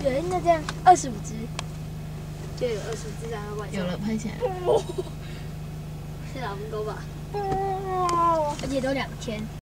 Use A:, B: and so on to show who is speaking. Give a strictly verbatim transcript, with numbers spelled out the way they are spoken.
A: 对，那这样二十五只，就有二十只在外面。
B: 有了，拍起来。
A: 是老公狗吧？而且都两天。